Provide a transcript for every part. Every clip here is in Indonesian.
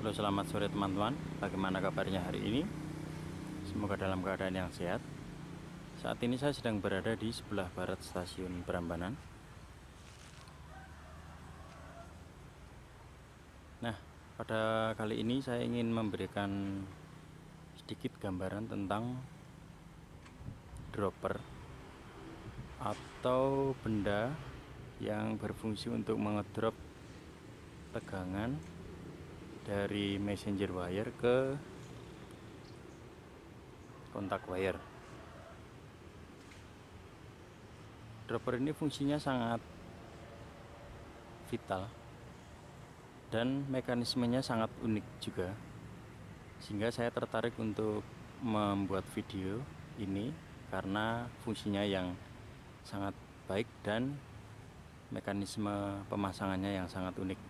Halo, selamat sore teman-teman. Bagaimana kabarnya hari ini? Semoga dalam keadaan yang sehat. Saat ini saya sedang berada di sebelah barat stasiun Prambanan. Nah, pada kali ini saya ingin memberikan sedikit gambaran tentang dropper atau benda yang berfungsi untuk mengedrop tegangan dari messenger wire ke kontak wire. Dropper ini fungsinya sangat vital dan mekanismenya sangat unik juga, sehingga saya tertarik untuk membuat video ini karena fungsinya yang sangat baik dan mekanisme pemasangannya yang sangat unik.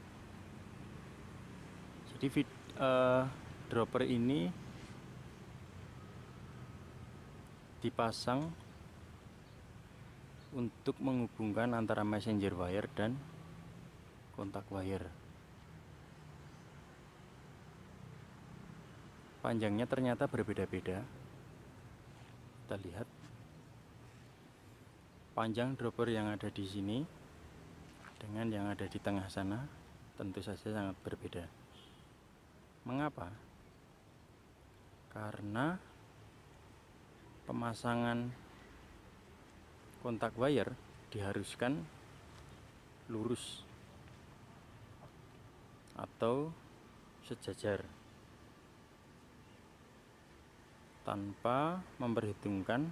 Jadi dropper ini dipasang untuk menghubungkan antara messenger wire dan kontak wire. Panjangnya ternyata berbeda-beda. Kita lihat panjang dropper yang ada di sini dengan yang ada di tengah sana tentu saja sangat berbeda. Mengapa? Karena pemasangan kontak wire diharuskan lurus atau sejajar tanpa memperhitungkan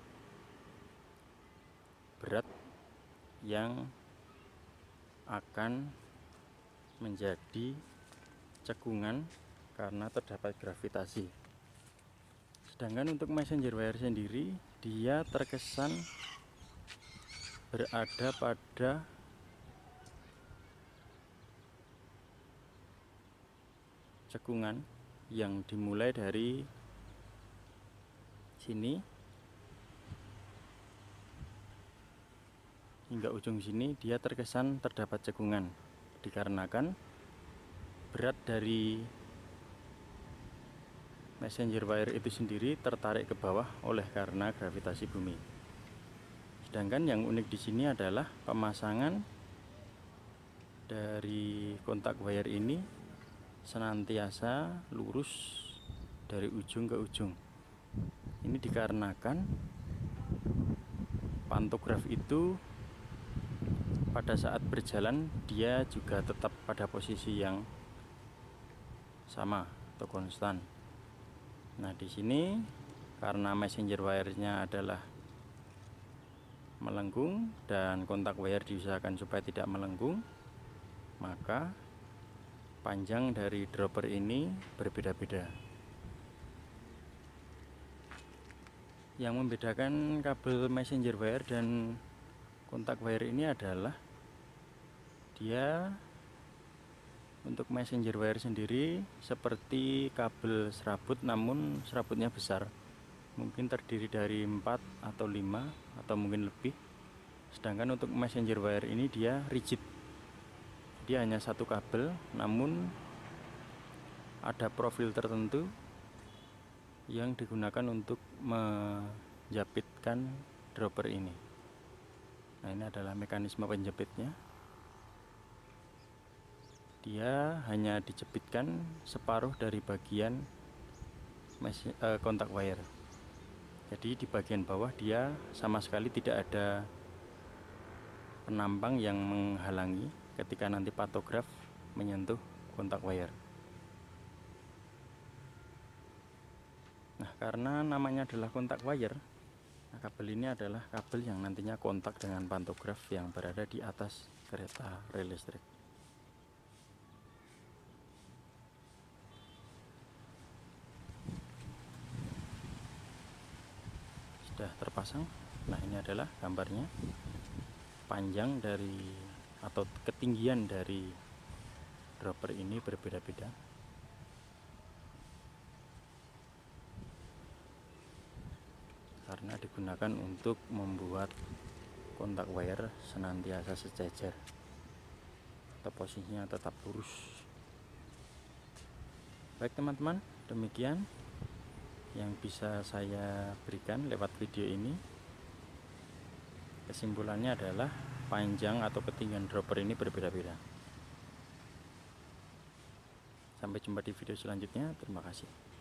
berat yang akan menjadi cekungan karena terdapat gravitasi. Sedangkan untuk messenger wire sendiri, dia terkesan berada pada cekungan yang dimulai dari sini hingga ujung sini. Dia terkesan terdapat cekungan dikarenakan berat dari messenger wire itu sendiri tertarik ke bawah oleh karena gravitasi bumi. Sedangkan yang unik di sini adalah pemasangan dari kontak wire ini senantiasa lurus dari ujung ke ujung. Ini dikarenakan pantograf itu pada saat berjalan dia juga tetap pada posisi yang sama atau konstan. Nah, di sini karena messenger wire-nya adalah melengkung dan kontak wire diusahakan supaya tidak melengkung, maka panjang dari dropper ini berbeda-beda. Yang membedakan kabel messenger wire dan kontak wire ini adalah dia untuk messenger wire sendiri seperti kabel serabut, namun serabutnya besar, mungkin terdiri dari 4 atau 5 atau mungkin lebih. Sedangkan untuk messenger wire ini dia rigid, dia hanya satu kabel, namun ada profil tertentu yang digunakan untuk menjepitkan dropper ini. Nah, ini adalah mekanisme penjepitnya. Dia hanya dijepitkan separuh dari bagian kontak wire. Jadi di bagian bawah dia sama sekali tidak ada penampang yang menghalangi ketika nanti pantograf menyentuh kontak wire. Nah, karena namanya adalah kontak wire, nah kabel ini adalah kabel yang nantinya kontak dengan pantograf yang berada di atas kereta rel listrik. Sudah terpasang. Nah, ini adalah gambarnya. Panjang dari atau ketinggian dari dropper ini berbeda-beda. Karena digunakan untuk membuat kontak wire senantiasa sejajar atau posisinya tetap lurus. Baik teman-teman, demikian yang bisa saya berikan lewat video ini. Kesimpulannya adalah panjang atau ketinggian dropper ini berbeda-beda. Sampai jumpa di video selanjutnya. Terima kasih.